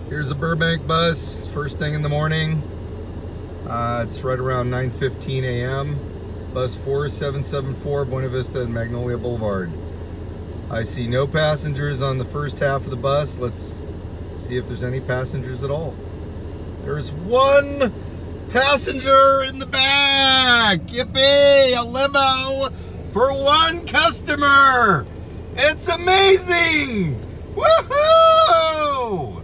Here's a Burbank bus, first thing in the morning. It's right around 9:15 a.m. Bus 4774, Buena Vista and Magnolia Boulevard. I see no passengers on the first half of the bus. Let's see if there's any passengers at all. There's one passenger in the back. Yippee, a limo for one customer. It's amazing. Woohoo!